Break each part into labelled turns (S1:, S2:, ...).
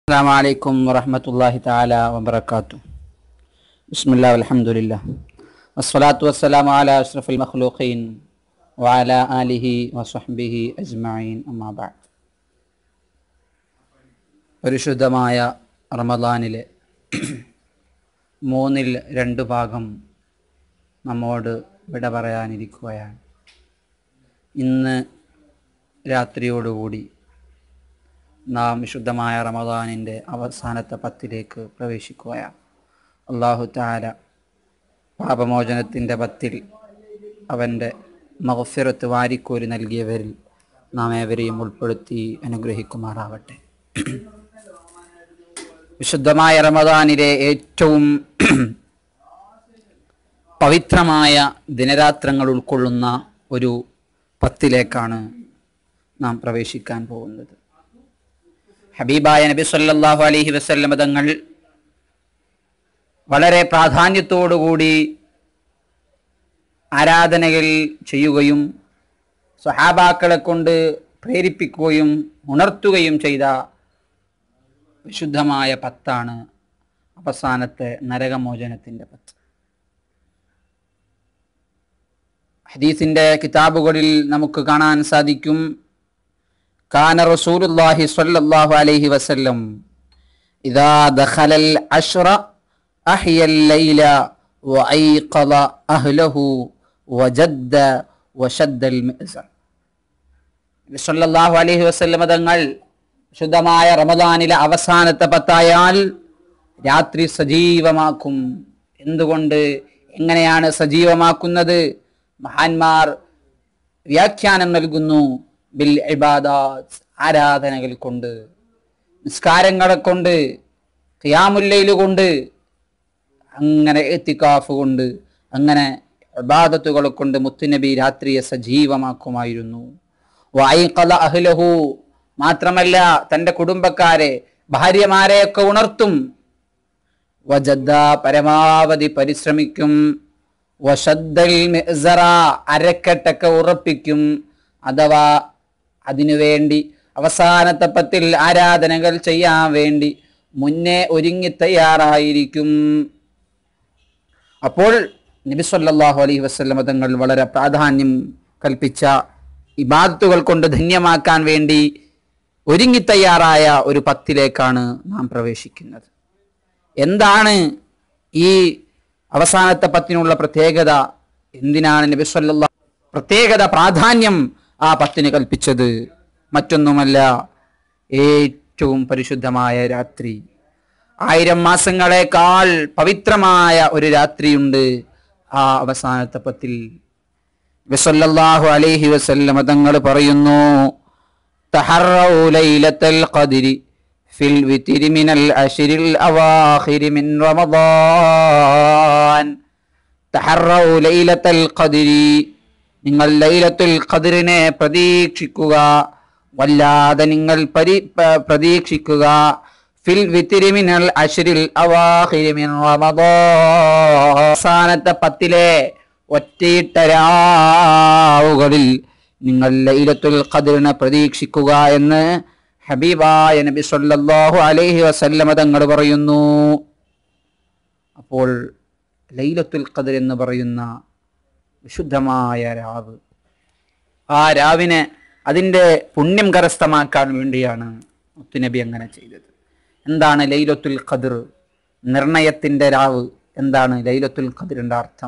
S1: السلام عليكم ورحمة الله تعالى وبركاته. بسم الله والحمد لله والصلاة والسلام على أشرف المخلوقين وعلى آله وصحبه أجمعين أما بعد. പരിശുദ്ധമായ റമദാനിലെ മൂന്നിൽ രണ്ട് ഭാഗം നമ്മോട് വിട പറയാനിരിക്കുകയാണ്. ഇന്ന് രാത്രിയോടുകൂടി നാം വിശുദ്ധമായ റമദാനിൻ്റെ അവസാനത്തെ പത്തിലേക്ക് പ്രവേശിക്കുകയാണ്. അല്ലാഹു തആല പാപമോചനത്തിൻ്റെ പത്തിൽ അവൻ്റെ മഗ്ഫിറത്ത് വാരിക്കോരി നൽകിയവരിൽ നാം ഏവരെയും ഉൾപ്പെടുത്തി അനുഗ്രഹിക്കുമാറാവട്ടെ. വിശുദ്ധമായ റമദാനിലെ ഏറ്റവും പവിത്രമായ ദിനരാത്രങ്ങൾ ഉൾക്കൊള്ളുന്ന ഒരു പത്തിലേക്കാണ് നാം പ്രവേശിക്കാൻ പോകുന്നത്. ഹബീബായ നബി സല്ലല്ലാഹു അലൈഹി വസല്ലം തങ്ങൾ വളരെ പ്രാധാന്യത്തോടുകൂടി ആരാധനകൾ ചെയ്യുകയും സ്വഹാബാക്കളെ കൊണ്ട് പ്രേരിപ്പിക്കുകയും ഉണർത്തുകയും ചെയ്ത വിശുദ്ധമായ പത്താണ് അവസാനത്തെ നരകമോചനത്തിൻ്റെ പത്ത്. ഹദീസിൻ്റെ കിതാബുകളിൽ നമുക്ക് കാണാൻ സാധിക്കും, കാന റസൂലുള്ളാഹി സ്വല്ലല്ലാഹു അലൈഹി വസല്ലം ഇദാ ദഖലൽ അശ്റ അഹ്യൽ ലൈല വഅയ്ഖള അഹ്ലഹു വജദ്ദ വശദ്ദൽ മിഅ്സർ. നബി സ്വല്ലല്ലാഹു അലൈഹി വസല്ലം തങ്ങൾ ശുദ്ധമായ റമദാനിലെ അവസാനത്തെ പത്തായാൽ രാത്രി സജീവമാക്കും. എന്തുകൊണ്ട്, എങ്ങനെയാണ് സജീവമാക്കുന്നത്? മഹാന്മാർ വ്യാഖ്യാനം നൽകുന്നു, ബിൽ ഇബാദാത്ത്, ആരാധനകൾ കൊണ്ട്, നിസ്കാരങ്ങളെ കൊണ്ട്, ഖിയാമുൽ ലൈൽ കൊണ്ട്, അങ്ങനെ ഇത്തികാഫ് കൊണ്ട്, അങ്ങനെ ഇബാദത്തുകളെ കൊണ്ട് മുത്തുനബി രാത്രിയെ സജീവമാക്കുമായിരുന്നു. വഅയ്ഖള അഹ്ലഹു, മാത്രമല്ല തൻ്റെ കുടുംബക്കാരെ, ഭാര്യമാരെയൊക്കെ ഉണർത്തും. വജദ്ദ, പരമാവധി പരിശ്രമിക്കും. വശദ്ദൽ മിഅ്സറ, അരക്കെട്ടൊക്കെ ഉറപ്പിക്കും. അഥവാ അതിനുവേണ്ടി അവസാനത്തെ പത്തിൽ ആരാധനകൾ ചെയ്യാൻ വേണ്ടി മുന്നേ ഒരുങ്ങി തയ്യാറായിരിക്കും. അപ്പോൾ നബി സല്ലല്ലാഹു അലൈഹി വസല്ലം തങ്ങൾ വളരെ പ്രാധാന്യം കൽപ്പിച്ച ഇബാദത്തുകൾ കൊണ്ട് ധന്യമാക്കാൻ വേണ്ടി ഒരുങ്ങി തയ്യാറായ ഒരു പത്തിലേക്കാണ് നാം പ്രവേശിക്കുന്നത്. എന്താണ് ഈ അവസാനത്തെ പത്തിനുള്ള പ്രത്യേകത? എന്തിനാണ് നബി സല്ലല്ലാഹു പ്രത്യേകത, പ്രാധാന്യം ആ പത്തിന് കൽപ്പിച്ചത്? മറ്റൊന്നുമല്ല, ഏറ്റവും പരിശുദ്ധമായ രാത്രി, 1000 മാസങ്ങളെക്കാൾ പവിത്രമായ ഒരു രാത്രിയുണ്ട് ആ അവസാനത്തെ പത്തിൽ. നബി സല്ലല്ലാഹു അലൈഹി വസല്ലം തങ്ങൾ പറയുന്നു, തഹറൗ ലൈലത്തുൽ ഖദ്രി ഫിൽ വിത്രി മിനൽ അശ്രിൽ അവാഖിരി മിൻ റമദാൻ. തഹറൗ ലൈലത്തുൽ ഖദ്രി, നിങ്ങൾ ലൈലത്തുൽ ഖദ്റിനെ പ്രതീക്ഷിക്കുക, വല്ലാതെ നിങ്ങൾ പ്രതീക്ഷിക്കുക. ഫിൽ വിത്രി മിനൽ അശ്രിൽ അവാഖിരി മിൻ റമദാൻ, അവസാനത്തെ പത്തിലെ ഒറ്റയിട്ട രാവുകളിൽ നിങ്ങൾ ലൈലത്തുൽ ഖദ്റിനെ പ്രതീക്ഷിക്കുക എന്ന് ഹബീബായ നബി സല്ലല്ലാഹു അലൈഹി വസല്ലം തങ്ങൾ പറയുന്നു. അപ്പോൾ ലൈലത്തുൽ ഖദ്ർ എന്ന് പറയുന്ന വിശുദ്ധമായ രാവ്, ആ രാവിനെ അതിൻ്റെ പുണ്യം കരസ്ഥമാക്കാൻ വേണ്ടിയാണ് മുത്തുനബി അങ്ങനെ ചെയ്തത്. എന്താണ് ലൈലത്തുൽ ഖദ്ർ? നിർണയത്തിൻ്റെ രാവ്. എന്താണ് ലൈലത്തുൽ ഖദ്റിൻ്റെ അർത്ഥം?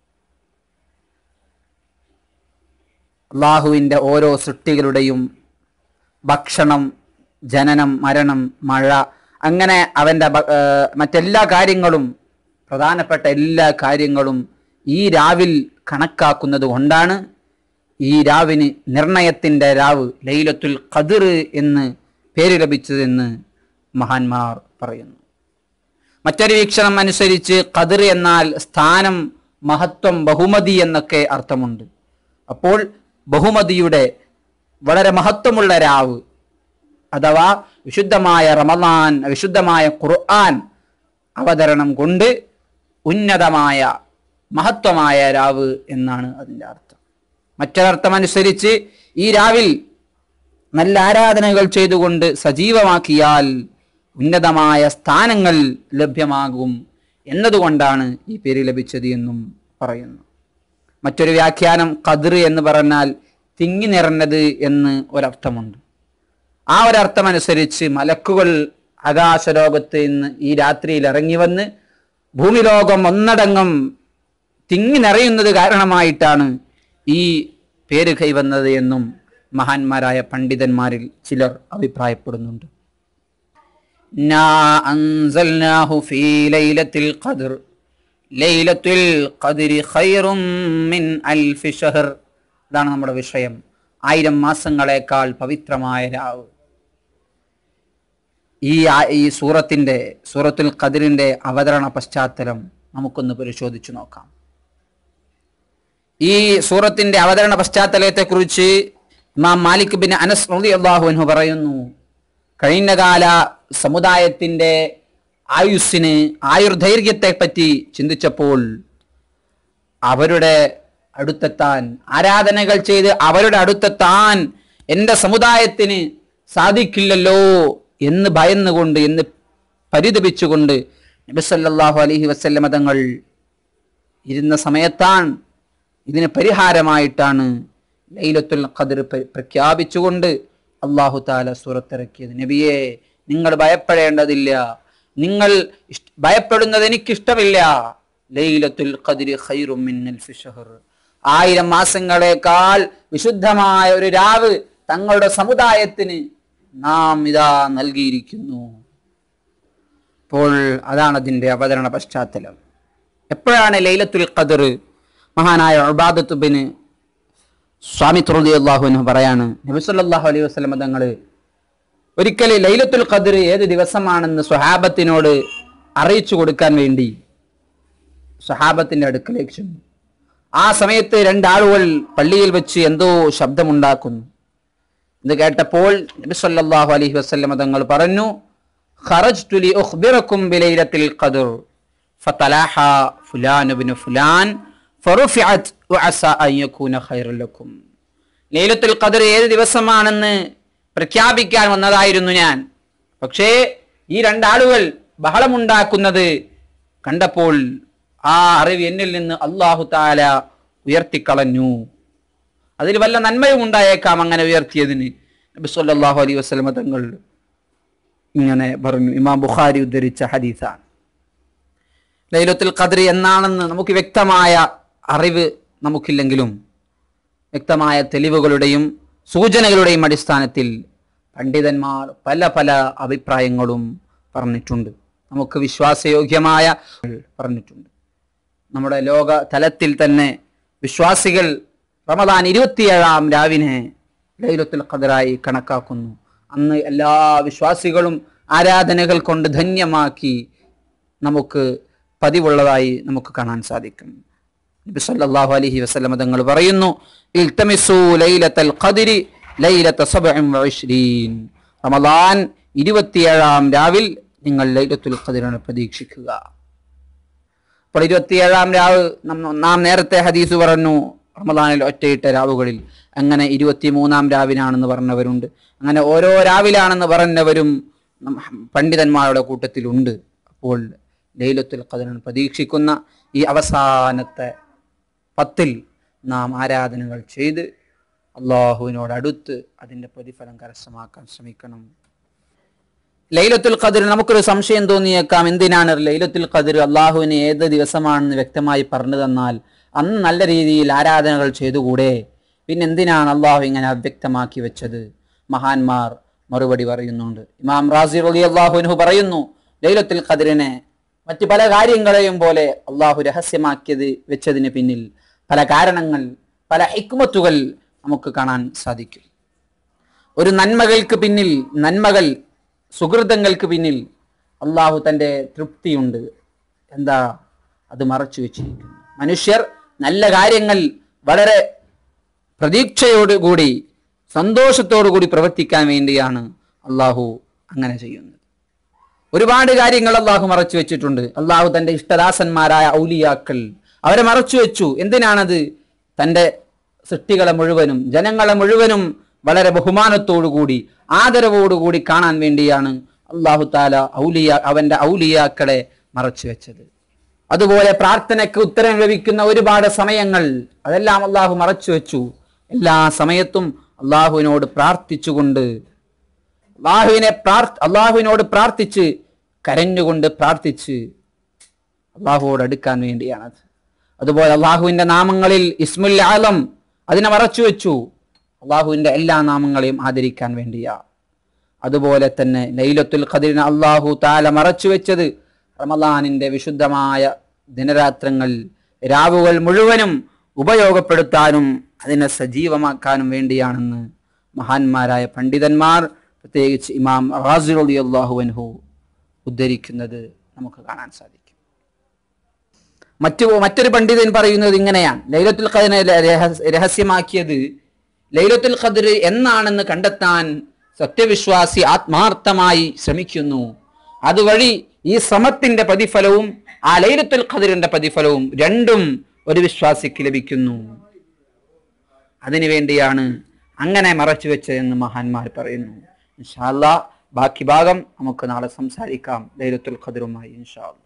S1: അള്ളാഹുവിൻ്റെ ഓരോ സൃഷ്ടികളുടെയും ഭക്ഷണം, ജനനം, മരണം, മഴ, അങ്ങനെ അവൻ്റെ മറ്റെല്ലാ കാര്യങ്ങളും, പ്രധാനപ്പെട്ട എല്ലാ കാര്യങ്ങളും ഈ രാവിൽ കണക്കാക്കുന്നത് കൊണ്ടാണ് ഈ രാവിന് നിർണയത്തിൻ്റെ രാവ്, ലൈലത്തുൽ ഖദ്ർ എന്ന് പേര് ലഭിച്ചതെന്ന് മഹാന്മാർ പറയുന്നു. മറ്റൊരു വീക്ഷണം അനുസരിച്ച് ഖദ്ർ എന്നാൽ സ്ഥാനം, മഹത്വം, ബഹുമതി എന്നൊക്കെ അർത്ഥമുണ്ട്. അപ്പോൾ ബഹുമതിയുടെ വളരെ മഹത്വമുള്ള രാവ്, അഥവാ വിശുദ്ധമായ റമദാൻ, വിശുദ്ധമായ ഖുർആൻ അവതരണം കൊണ്ട് ഉന്നതമായ മഹത്വമായ രാവ് എന്നാണ് അതിൻ്റെ അർത്ഥം. മറ്റൊരർത്ഥമനുസരിച്ച് ഈ രാവിൽ നല്ല ആരാധനകൾ ചെയ്തുകൊണ്ട് സജീവമാക്കിയാൽ ഉന്നതമായ സ്ഥാനങ്ങൾ ലഭ്യമാകും എന്നതുകൊണ്ടാണ് ഈ പേര് ലഭിച്ചത് എന്നും പറയുന്നു. മറ്റൊരു വ്യാഖ്യാനം ഖദ്ർ എന്ന് പറഞ്ഞാൽ തിങ്ങി നിറഞ്ഞത് എന്ന് ഒരർത്ഥമുണ്ട്. ആ ഒരർത്ഥമനുസരിച്ച് മലക്കുകൾ ആകാശലോകത്ത് നിന്ന് ഈ രാത്രിയിൽ ഇറങ്ങി വന്ന് ഭൂമി ലോകം ഒന്നടങ്കം തിങ്ങി നിറയുന്നത് കാരണമായിട്ടാണ് ഈ പേര് കൈവന്നത് എന്നും മഹാന്മാരായ പണ്ഡിതന്മാരിൽ ചിലർ അഭിപ്രായപ്പെടുന്നുണ്ട്. ഇതാണ് നമ്മുടെ വിഷയം. 1000 മാസങ്ങളെക്കാൾ പവിത്രമായ രാവ്. ഈ സൂറത്തുൽ ഖദ്റിന്റെ അവതരണ പശ്ചാത്തലം നമുക്കൊന്ന് പരിശോധിച്ചു നോക്കാം. ഈ സൂറത്തിന്റെ അവതരണ പശ്ചാത്തലത്തെക്കുറിച്ച് ഇമാം മാലിക് ബിൻ അനസ് റളിയല്ലാഹു അൻഹു പറയുന്നു, കഴിഞ്ഞകാല സമുദായത്തിന്റെ ആയുർദൈർഘ്യത്തെ പറ്റി ചിന്തിച്ചപ്പോൾ അവരുടെ അടുത്തെത്താൻ, ആരാധനകൾ ചെയ്ത് അവരുടെ അടുത്തെത്താൻ എൻ്റെ സമുദായത്തിന് സാധിക്കില്ലല്ലോ എന്ന് ഭയന്നുകൊണ്ട്, എന്ന് പരിതപിച്ചുകൊണ്ട് നബി സല്ലല്ലാഹു അലൈഹി വസല്ലം തങ്ങൾ ഇരുന്ന സമയത്താണ് ഇതിന് പരിഹാരമായിട്ടാണ് ലൈലത്തുൽ ഖദ്ർ പ്രഖ്യാപിച്ചുകൊണ്ട് അല്ലാഹു തആല സൂറത്തിറക്കിയത്. നബിയെ, നിങ്ങൾ ഭയപ്പെടേണ്ടതില്ല, നിങ്ങൾ ഭയപ്പെടുന്നത് എനിക്കിഷ്ടമില്ല. ലൈലത്തുൽ ഖദ്രി ഖൈറും മിൻ അൽഫി ശഹർ. 1000 മാസങ്ങളെക്കാൾ വിശുദ്ധമായ ഒരു രാവ് തങ്ങളുടെ സമുദായത്തിന് നാം ഇതാ നൽകിയിരിക്കുന്നു. അപ്പോൾ അതാണ് അതിൻ്റെ അവതരണ പശ്ചാത്തലം. എപ്പോഴാണ് ലൈലത്തുൽ ഖദ്ർ? മഹാനായ ഉബാദത്ത് ബിൻ സ്വാമിത് റളിയല്ലാഹു അൻഹു പറയാണ്, നബി സല്ലല്ലാഹു അലൈഹി വസല്ലം തങ്ങൾ ഒരിക്കൽ ലൈലത്തുൽ ഖദ്ർ ഏത് ദിവസമാണെന്ന് സ്വഹാബത്തിനോട് അറിയിച്ചു കൊടുക്കാൻ വേണ്ടി സ്വഹാബത്തിന്റെ അടുക്കലേക്ക് ചെന്നു. ആ സമയത്ത് 2 ആളുകൾ പള്ളിയിൽ വെച്ച് എന്തോ ശബ്ദമുണ്ടാക്കുന്നു. ഇത് കേട്ടപ്പോൾ നബി സല്ലല്ലാഹു അലൈഹി വസല്ലം തങ്ങൾ പറഞ്ഞു, ഖറജ്തു ലി ഉഖ്ബിറകും ബിലൈലത്തിൽ ഖദ്ർ ഫതലഹ ഫുലാൻ ഇബ്നു ഫുലാൻ ഫറുഫിഅത് വഅസാ അൻ യകൂന ഖൈറൻ ലക്കും. ലൈലത്തുൽ ഖദ്ർ ഏത് ദിവസമാണെന്ന് പ്രഖ്യാപിക്കാൻ വന്നതായിരുന്നു ഞാൻ. പക്ഷേ ഈ 2 ആളുകൾ ബഹളമുണ്ടാക്കുന്നത് കണ്ടപ്പോൾ ആ അറിവ് എന്നിൽ നിന്ന് അല്ലാഹു തആല ഉയർത്തിക്കളഞ്ഞു. അതിൽ വല്ല നന്മയും ഉണ്ടായേക്കാം അങ്ങനെ ഉയർത്തിയതിന്. നബി സല്ലല്ലാഹു അലൈഹി വസല്ലം തങ്ങൾ ഇങ്ങനെ പറഞ്ഞു. ഇമാം ബുഖാരി ഉദ്ധരിച്ച ഹദീസാണ്. ലൈലത്തുൽ ഖദ്ർ എന്നാണെന്ന് നമുക്ക് വ്യക്തമായ അറിവ് നമുക്കില്ലെങ്കിലും വ്യക്തമായ തെളിവുകളുടെയും സൂചനകളുടെയും അടിസ്ഥാനത്തിൽ പണ്ഡിതന്മാർ പല പല അഭിപ്രായങ്ങളും പറഞ്ഞിട്ടുണ്ട്. നമുക്ക് വിശ്വാസയോഗ്യമായ പറഞ്ഞിട്ടുണ്ട്. നമ്മുടെ ലോക തലത്തിൽ തന്നെ വിശ്വാസികൾ റമദാൻ 27-ാം രാവിനെ ലൈലത്തുൽ ഖദ്റായി കണക്കാക്കുന്നു. അന്ന് എല്ലാ വിശ്വാസികളും ആരാധനകൾ കൊണ്ട് ധന്യമാക്കി നമുക്ക് പതിവുള്ളതായി നമുക്ക് കാണാൻ സാധിക്കും. നബി സല്ലല്ലാഹു അലൈഹി വസല്ലം തങ്ങൾ പറയുന്നു, ഇൽതമിസു ലൈലത്തുൽ ഖദ്രി ലൈലത 27. റമദാൻ 27-ാം രാവിൽ നിങ്ങൾ ലൈലത്തുൽ ഖദ്റിനെ പ്രതീക്ഷിക്കുക. അപ്പോൾ 27-ാം രാവ് നാം നേരത്തെ ഹദീസ് പറഞ്ഞു, റമദാനിൽ ഒറ്റയിട്ട രാവുകളിൽ. അങ്ങനെ 23-ാം രാവിലാണെന്ന് പറഞ്ഞവരുണ്ട്. അങ്ങനെ ഓരോ രാവിലാണെന്ന് പറഞ്ഞവരും പണ്ഡിതന്മാരുടെ കൂട്ടത്തിലുണ്ട്. അപ്പോൾ ലൈലത്തുൽ ഖദ്റിനെ പ്രതീക്ഷിക്കുന്ന ഈ അവസാനത്തെ 10-ൽ നാം ആരാധനകൾ ചെയ്ത് അള്ളാഹുവിനോടടുത്ത് അതിൻ്റെ പ്രതിഫലം കരസ്ഥമാക്കാൻ ശ്രമിക്കണം. ലൈലത്തുൽ ഖദ്ർ നമുക്കൊരു സംശയം തോന്നിയേക്കാം, എന്തിനാണ് ലൈലത്തുൽ ഖദ്ർ അള്ളാഹുവിന് ഏത് ദിവസമാണെന്ന് വ്യക്തമായി പറഞ്ഞു തന്നാൽ അന്ന് നല്ല രീതിയിൽ ആരാധനകൾ ചെയ്തുകൂടെ? പിന്നെ എന്തിനാണ് അള്ളാഹു ഇങ്ങനെ അവ്യക്തമാക്കി വെച്ചത്? മഹാന്മാർ മറുപടി പറയുന്നുണ്ട്. ഇമാം റാസി റളിയല്ലാഹു അൻഹു പറയുന്നു, ലൈലത്തുൽ ഖദ്റിനെ മറ്റു പല കാര്യങ്ങളെയും പോലെ അള്ളാഹു രഹസ്യമാക്കിയത് വെച്ചതിന് പിന്നിൽ പല കാരണങ്ങൾ, പല ഹിക്മത്തുകൾ നമുക്ക് കാണാൻ സാധിക്കും. ഒരു നന്മകൾക്ക് പിന്നിൽ, നന്മകൾ സുഹൃതങ്ങൾക്ക് പിന്നിൽ അള്ളാഹു തൻ്റെ തൃപ്തിയുണ്ട്. എന്താ? അത് മറച്ചു വെച്ചിരിക്കുന്നു. മനുഷ്യർ നല്ല കാര്യങ്ങൾ വളരെ പ്രതീക്ഷയോടുകൂടി സന്തോഷത്തോടുകൂടി പ്രവർത്തിക്കാൻ വേണ്ടിയാണ് അള്ളാഹു അങ്ങനെ ചെയ്യുന്നത്. ഒരുപാട് കാര്യങ്ങൾ അള്ളാഹു മറച്ചു വെച്ചിട്ടുണ്ട്. അള്ളാഹു തൻ്റെ ഇഷ്ടദാസന്മാരായ ഔലിയാക്കൾ അവരെ മറച്ചു വെച്ചു. എന്തിനാണത്? തൻ്റെ സൃഷ്ടികളെ മുഴുവനും ജനങ്ങളെ മുഴുവനും വളരെ ബഹുമാനത്തോടുകൂടി ആദരവോടുകൂടി കാണാൻ വേണ്ടിയാണ് അല്ലാഹു തആല അവന്റെ ഔലിയാക്കളെ മറച്ചു വെച്ചത്. അതുപോലെ പ്രാർത്ഥനയ്ക്ക് ഉത്തരം ലഭിക്കുന്ന ഒരുപാട് സമയങ്ങൾ അതെല്ലാം അള്ളാഹു മറച്ചു വെച്ചു. എല്ലാ സമയത്തും അള്ളാഹുവിനോട് പ്രാർത്ഥിച്ചുകൊണ്ട് അള്ളാഹുവിനോട് പ്രാർത്ഥിച്ച് കരഞ്ഞുകൊണ്ട് പ്രാർത്ഥിച്ച് അള്ളാഹുവോട് അടുക്കാൻ വേണ്ടിയാണത്. അതുപോലെ അള്ളാഹുവിന്റെ നാമങ്ങളിൽ ഇസ്മുൽ ആലം അതിനെ മറച്ചു വെച്ചു, അള്ളാഹുവിന്റെ എല്ലാ നാമങ്ങളെയും ആദരിക്കാൻ വേണ്ടിയാ. അതുപോലെ തന്നെ ലൈലത്തുൽ ഖദ്റിനെ അള്ളാഹു തആല മറച്ചു വെച്ചത് റമളാനിന്റെ വിശുദ്ധമായ ദിനരാത്രങ്ങൾ രാവുകൾ മുഴുവനും ഉപയോഗപ്പെടുത്താനും അതിനെ സജീവമാക്കാനും വേണ്ടിയാണെന്ന് മഹാന്മാരായ പണ്ഡിതന്മാർ, പ്രത്യേകിച്ച് ഇമാം റാസി റളിയല്ലാഹു അൻഹു ഉദ്ധരിക്കുന്നത് നമുക്ക് കാണാൻ സാധിക്കും. മറ്റൊരു പണ്ഡിതൻ പറയുന്നത് ഇങ്ങനെയാണ്: ലൈലത്തുൽ ഖദ്റിനെ രഹസ്യമാക്കിയത് ലൈലത്തുൽ ഖദ്ർ എന്നാണെന്ന് കണ്ടെത്താൻ സത്യവിശ്വാസി ആത്മാർത്ഥമായി ശ്രമിക്കുന്നു. അതുവഴി ഈ ശ്രമത്തിന്റെ പ്രതിഫലവും ആ ലൈലത്തുൽ ഖദ്റിന്റെ പ്രതിഫലവും രണ്ടും ഒരു വിശ്വാസിക്ക് ലഭിക്കുന്നു. അതിനുവേണ്ടിയാണ് അങ്ങനെ മറച്ചു വെച്ചതെന്ന് മഹാന്മാർ പറയുന്നു. ഇൻഷാ അല്ലാഹ് ബാക്കി ഭാഗം നമുക്ക് നാളെ സംസാരിക്കാം ലൈലത്തുൽ ഖദ്റുമായി ഇൻഷാ അല്ലാഹ്.